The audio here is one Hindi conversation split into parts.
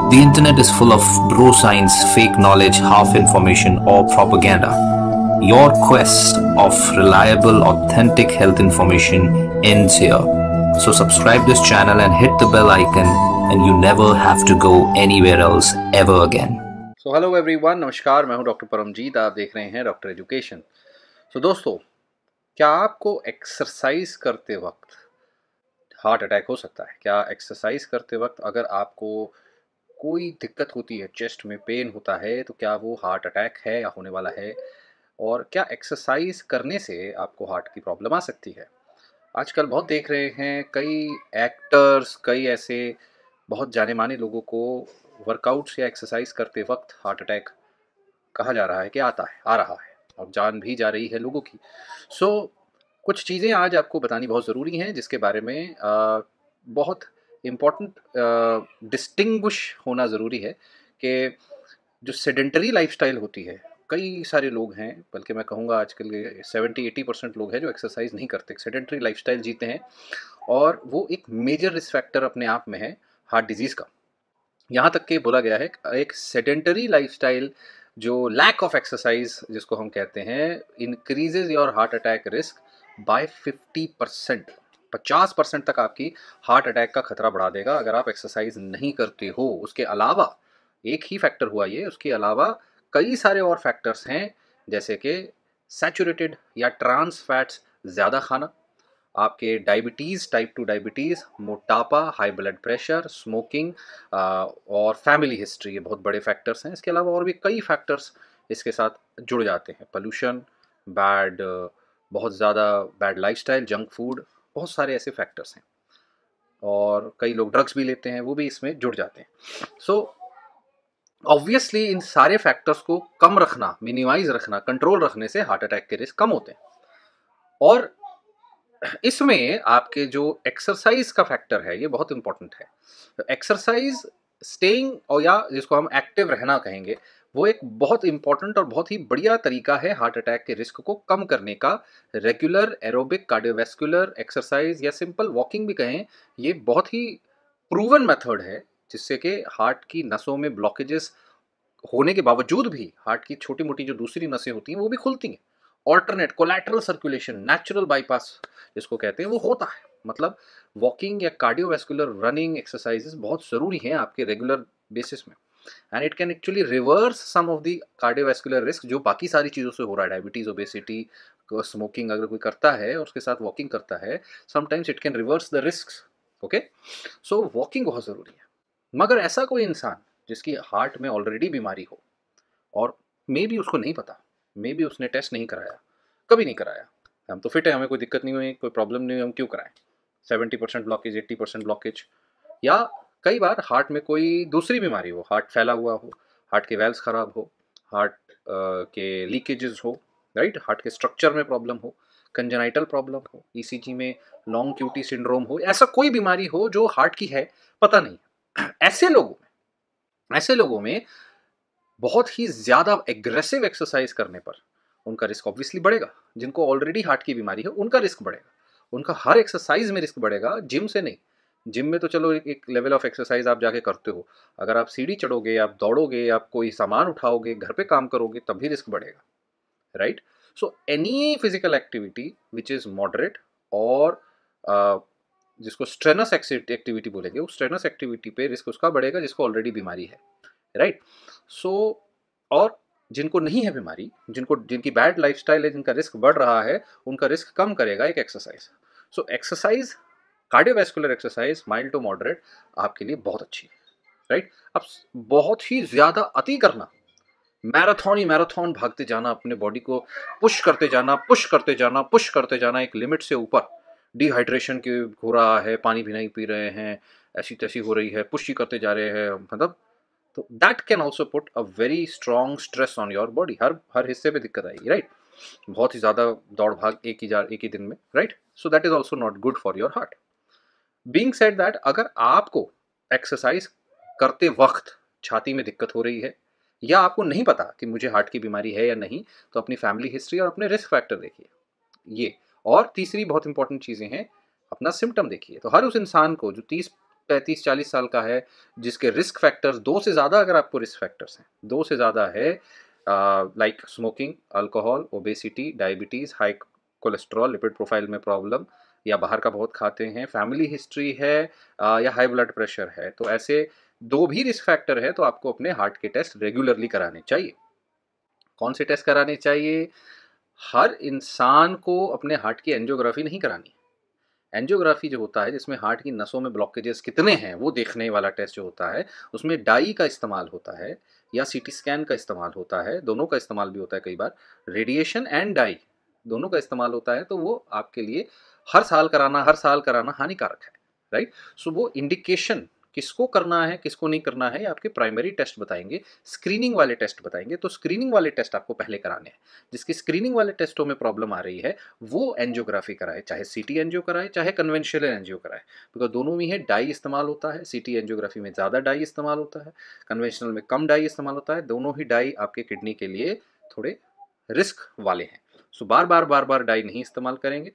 The internet is full of bro science, fake knowledge, half information, or propaganda. Your quest of reliable, authentic health information ends here. So subscribe this channel and hit the bell icon, and you never have to go anywhere else ever again. So hello everyone, नमस्कार, मैं हूं डॉक्टर परमजीत, आप देख रहे हैं डॉक्टर एजुकेशन। तो दोस्तों, क्या आपको एक्सरसाइज करते वक्त हार्ट अटैक हो सकता है? क्या एक्सरसाइज करते वक्त अगर आपको कोई दिक्कत होती है, चेस्ट में पेन होता है, तो क्या वो हार्ट अटैक है या होने वाला है? और क्या एक्सरसाइज करने से आपको हार्ट की प्रॉब्लम आ सकती है? आजकल बहुत देख रहे हैं, कई एक्टर्स, कई ऐसे बहुत जाने माने लोगों को वर्कआउट्स या एक्सरसाइज करते वक्त हार्ट अटैक कहा जा रहा है कि आता है, आ रहा है, और जान भी जा रही है लोगों की। कुछ चीज़ें आज आपको बतानी बहुत ज़रूरी हैं, जिसके बारे में बहुत इम्पोर्टेंट डिस्टिंग्विश होना ज़रूरी है कि जो सेडेंटरी लाइफस्टाइल होती है, कई सारे लोग हैं, बल्कि मैं कहूँगा आजकल के 70-80% लोग हैं जो एक्सरसाइज नहीं करते, सेडेंटरी लाइफस्टाइल जीते हैं, और वो एक मेजर रिस्क फैक्टर अपने आप में है हार्ट डिजीज़ का। यहाँ तक कि बोला गया है एक सेडेंटरी लाइफस्टाइल, जो लैक ऑफ एक्सरसाइज जिसको हम कहते हैं, increases your heart attack risk by 50%। 50% तक आपकी हार्ट अटैक का खतरा बढ़ा देगा अगर आप एक्सरसाइज नहीं करते हो। उसके अलावा एक ही फैक्टर हुआ ये, उसके अलावा कई सारे और फैक्टर्स हैं, जैसे कि सैचुरेटेड या ट्रांस फैट्स ज़्यादा खाना, आपके डायबिटीज़, टाइप 2 डायबिटीज़, मोटापा, हाई ब्लड प्रेशर, स्मोकिंग और फैमिली हिस्ट्री, ये बहुत बड़े फैक्टर्स हैं। इसके अलावा और भी कई फैक्टर्स इसके साथ जुड़ जाते हैं, पोल्यूशन, बहुत ज़्यादा बैड लाइफस्टाइल, जंक फूड, बहुत सारे ऐसे फैक्टर्स हैं, और कई लोग ड्रग्स भी लेते हैं, वो भी इसमें जुड़ जाते हैं। सो ऑब्वियसली इन सारे फैक्टर्स को कम रखना, मिनिमाइज रखना, कंट्रोल रखने से हार्ट अटैक के रिस्क कम होते हैं। और इसमें आपके जो एक्सरसाइज का फैक्टर है, ये बहुत इंपॉर्टेंट है। एक्सरसाइज, स्टेइंग, और या जिसको हम एक्टिव रहना कहेंगे, वो एक बहुत इंपॉर्टेंट और बहुत ही बढ़िया तरीका है हार्ट अटैक के रिस्क को कम करने का। रेगुलर एरोबिक कार्डियोवैस्कुलर एक्सरसाइज या सिंपल वॉकिंग भी कहें, ये बहुत ही प्रूवन मेथड है, जिससे कि हार्ट की नसों में ब्लॉकेजेस होने के बावजूद भी हार्ट की छोटी मोटी जो दूसरी नसें होती हैं वो भी खुलती हैं। Alternate collateral circulation, natural bypass जिसको कहते हैं, वो होता है। मतलब वॉकिंग या कार्डियोवैस्कुलर रनिंग एक्सरसाइजेस बहुत ज़रूरी हैं आपके रेगुलर बेसिस में, and it can actually reverse some of the cardiovascular risk जो बाकी सारी चीज़ों से हो रहा है, डायबिटीज़, ओबेसिटी, स्मोकिंग अगर कोई करता है और उसके साथ वॉकिंग करता है, sometimes it can reverse the risk. Okay, so walking बहुत ज़रूरी है। मगर ऐसा कोई इंसान जिसकी हार्ट में ऑलरेडी बीमारी हो, और मे बी उसको नहीं पता, मे बी उसने टेस्ट नहीं कराया, कभी नहीं कराया, हम तो फिट है, हमें कोई दिक्कत नहीं हुई, कोई प्रॉब्लम नहीं हुई, हम क्यों कराएं? 70% ब्लॉकेज, 80% ब्लॉकेज, या कई बार हार्ट में कोई दूसरी बीमारी हो, हार्ट फैला हुआ हो, हार्ट के वेल्स खराब हो, हार्ट के लीकेजेस हो, राइट, हार्ट के स्ट्रक्चर में प्रॉब्लम हो, कंजेनाइटल प्रॉब्लम हो, ईसीजी में लॉन्ग क्यूटी सिंड्रोम हो, ऐसा कोई बीमारी हो जो हार्ट की है, पता नहीं। ऐसे लोगों में बहुत ही ज़्यादा एग्रेसिव एक्सरसाइज करने पर उनका रिस्क ऑब्वियसली बढ़ेगा। जिनको ऑलरेडी हार्ट की बीमारी है उनका रिस्क बढ़ेगा, उनका हर एक्सरसाइज में रिस्क बढ़ेगा, जिम से नहीं। जिम में तो चलो एक लेवल ऑफ एक्सरसाइज आप जाके करते हो, अगर आप सीढ़ी चढ़ोगे, आप दौड़ोगे, आप कोई सामान उठाओगे, घर पे काम करोगे, तब भी रिस्क बढ़ेगा, right. So any physical activity which is moderate, और जिसको स्ट्रेनस एक्टिविटी बोलेंगे, उस स्ट्रेनस एक्टिविटी पे रिस्क उसका बढ़ेगा जिसको ऑलरेडी बीमारी है, राइट। सो और जिनको नहीं है बीमारी, जिनकी बैड लाइफस्टाइल है, जिनका रिस्क बढ़ रहा है, उनका रिस्क कम करेगा एक exercise. So exercise, cardiovascular exercise, mild to moderate, आपके लिए बहुत अच्छी है, राइट। अब बहुत ही ज़्यादा अति करना, मैराथन भागते जाना, अपने बॉडी को पुश करते जाना एक लिमिट से ऊपर, डिहाइड्रेशन की हो रहा है, पानी भी नहीं पी रहे हैं, ऐसी तैसी हो रही है, पुश ही करते जा रहे हैं, मतलब, तो that can also put a very strong stress on your body. हर हिस्से पे दिक्कत आएगी, राइट। बहुत ही ज़्यादा दौड़ भाग एक ही दिन में, right. So that is also not good for your heart. Being said that, अगर आपको एक्सरसाइज करते वक्त छाती में दिक्कत हो रही है, या आपको नहीं पता कि मुझे हार्ट की बीमारी है या नहीं, तो अपनी फैमिली हिस्ट्री और अपने रिस्क फैक्टर देखिए, ये। और तीसरी बहुत इंपॉर्टेंट चीज़ें हैं, अपना सिम्टम देखिए। तो हर उस इंसान को जो 30 35-40 साल का है, जिसके रिस्क फैक्टर्स 2 से ज़्यादा, अगर आपको रिस्क फैक्टर्स हैं 2 से ज़्यादा है, like smoking, alcohol, obesity, diabetes, high cholesterol, lipid profile में प्रॉब्लम, या बाहर का बहुत खाते हैं, फैमिली हिस्ट्री है, या हाई ब्लड प्रेशर है, तो ऐसे 2 भी रिस्क फैक्टर है तो आपको अपने हार्ट के टेस्ट रेगुलरली कराने चाहिए। कौन से टेस्ट कराने चाहिए? हर इंसान को अपने हार्ट की एंजियोग्राफी नहीं करानी। एंजियोग्राफी जो होता है, जिसमें हार्ट की नसों में ब्लॉकेजेस कितने हैं वो देखने वाला टेस्ट जो होता है, उसमें डाई का इस्तेमाल होता है या सीटी स्कैन का इस्तेमाल होता है, दोनों का इस्तेमाल भी होता है, कई बार रेडिएशन एंड डाई दोनों का इस्तेमाल होता है, तो वो आपके लिए हर साल कराना हानिकारक है, राइट। सो वो इंडिकेशन किसको करना है किसको नहीं करना है, ये आपके प्राइमरी टेस्ट बताएंगे, स्क्रीनिंग वाले टेस्ट बताएंगे। तो स्क्रीनिंग वाले टेस्ट आपको पहले कराने हैं। जिसकी स्क्रीनिंग वाले टेस्टों में प्रॉब्लम आ रही है वो एंजियोग्राफी कराए, चाहे सीटी एंजियो कराए चाहे कन्वेंशनल एंजियो कराए, बिकॉज दोनों में ही डाई इस्तेमाल होता है। सीटी एंजियोग्राफी में ज़्यादा डाई इस्तेमाल होता है, कन्वेंशनल में कम डाई इस्तेमाल होता है। दोनों ही डाई आपके किडनी के लिए थोड़े रिस्क वाले हैं। सो बार बार डाई नहीं इस्तेमाल करेंगे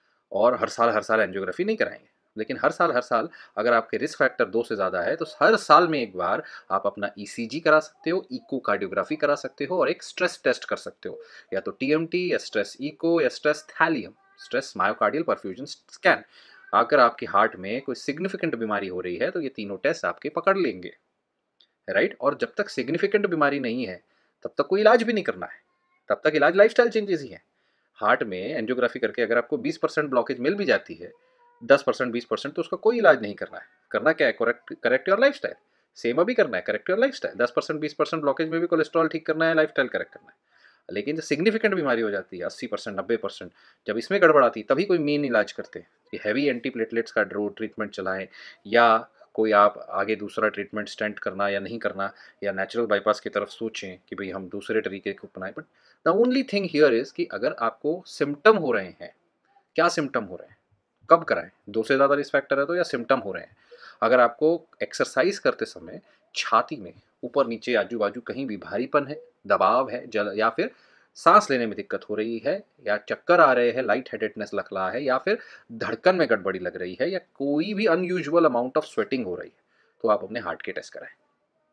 और हर साल एंजियोग्राफी नहीं कराएंगे। लेकिन हर साल अगर आपके रिस्क फैक्टर 2 से ज़्यादा है तो हर साल में एक बार आप अपना ईसीजी करा सकते हो, इकोकार्डियोग्राफी करा सकते हो और एक स्ट्रेस टेस्ट कर सकते हो, या तो टीएमटी या स्ट्रेस इको या stress thallium, stress myocardial perfusion scan. अगर आपके हार्ट में कोई सिग्निफिकेंट बीमारी हो रही है तो ये तीनों टेस्ट आपके पकड़ लेंगे, राइट। और जब तक सिग्निफिकेंट बीमारी नहीं है तब तक कोई इलाज भी नहीं करना है, तब तक इलाज लाइफस्टाइल चेंजेस ही है। हार्ट में एंजियोग्राफी करके अगर आपको 20% ब्लॉकेज मिल भी जाती है, 10% 20%, तो उसका कोई इलाज नहीं करना है। करना क्या है? Correct your lifestyle. सेम अभी करना है, करेक्ट योर लाइफस्टाइल। 10% 20% ब्लॉकेज में भी कोलेस्ट्रॉल ठीक करना है, लाइफस्टाइल करेक्ट करना है। लेकिन जब सिग्निफिकेंट बीमारी हो जाती है 80% 90%, जब इसमें गड़बड़ आती है तभी कोई मेन इलाज करते हैं कि हैवी एंटीप्लेटलेट्स का ट्रीटमेंट चलाएं, या कोई आप आगे दूसरा ट्रीटमेंट स्टेंट करना या नहीं करना, या नेचुरल बाईपास की तरफ सोचें कि भाई हम दूसरे तरीके को अपनाएं। But the only thing here is कि अगर आपको सिम्टम हो रहे हैं, क्या सिम्टम हो रहे हैं, कब कराएं? 2 से ज़्यादा रिस्क फैक्टर है तो, या सिम्टम हो रहे हैं। अगर आपको एक्सरसाइज करते समय छाती में ऊपर नीचे आजू बाजू कहीं भी भारीपन है, दबाव है, जल, या फिर सांस लेने में दिक्कत हो रही है, या चक्कर आ रहे हैं, लाइट हेडेडनेस लग रहा है, या फिर धड़कन में गड़बड़ी लग रही है, या कोई भी अनयूजुअल अमाउंट ऑफ स्वेटिंग हो रही है, तो आप अपने हार्ट के टेस्ट कराएं।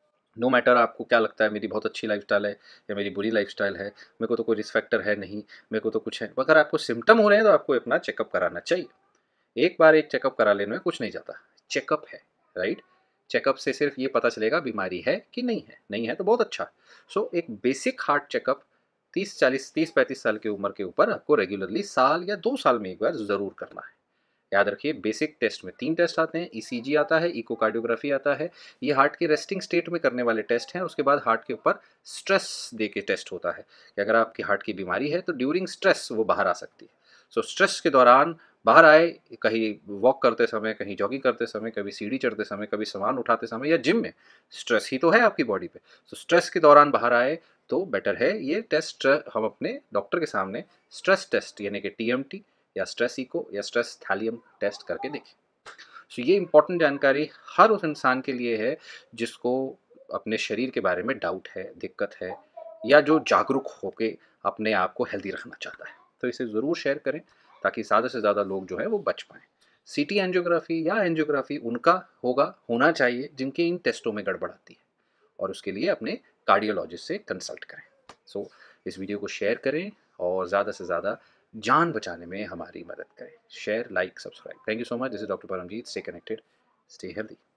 नो मैटर आपको क्या लगता है, मेरी बहुत अच्छी लाइफस्टाइल है या मेरी बुरी लाइफस्टाइल है, मेरे को तो कोई रिस्क फैक्टर है नहीं, मेरे को तो कुछ है। अगर आपको सिम्टम हो रहे हैं तो आपको अपना चेकअप कराना चाहिए। एक बार एक चेकअप करा लेने में कुछ नहीं जाता, चेकअप है, राइट। चेकअप से सिर्फ ये पता चलेगा बीमारी है कि नहीं है, नहीं है तो बहुत अच्छा। सो एक बेसिक हार्ट चेकअप 30-35 साल की उम्र के ऊपर आपको रेगुलरली साल या 2 साल में एक बार ज़रूर करना है। याद रखिए, बेसिक टेस्ट में 3 टेस्ट आते हैं, ईसीजी आता है, इकोकार्डियोग्राफी आता है, ये हार्ट के रेस्टिंग स्टेट में करने वाले टेस्ट हैं। उसके बाद हार्ट के ऊपर स्ट्रेस दे के टेस्ट होता है कि अगर आपकी हार्ट की बीमारी है तो ड्यूरिंग स्ट्रेस वो बाहर आ सकती है। सो स्ट्रेस के दौरान बाहर आए, कहीं वॉक करते समय, कहीं जॉगिंग करते समय, कभी सीढ़ी चढ़ते समय, कभी सामान उठाते समय, या जिम में, स्ट्रेस ही तो है आपकी बॉडी पे। सो स्ट्रेस के दौरान बाहर आए तो बेटर है ये टेस्ट हम अपने डॉक्टर के सामने स्ट्रेस टेस्ट यानी कि टीएमटी या स्ट्रेस इको या स्ट्रेस थैलियम टेस्ट करके देखें। सो ये इंपॉर्टेंट जानकारी हर उस इंसान के लिए है जिसको अपने शरीर के बारे में डाउट है, दिक्कत है, या जो जागरूक होकर अपने आप को हेल्दी रखना चाहता है। तो इसे ज़रूर शेयर करें ताकि ज़्यादा से ज़्यादा लोग जो है वो बच पाएँ। सीटी एंजियोग्राफी या एंजियोग्राफी उनका होना चाहिए जिनके इन टेस्टों में गड़बड़ आती है, और उसके लिए अपने कार्डियोलॉजिस्ट से कंसल्ट करें। सो इस वीडियो को शेयर करें और ज़्यादा से ज़्यादा जान बचाने में हमारी मदद करें। Share, like, subscribe. Thank you so much. This is doctor Paramjit. Stay connected, stay healthy.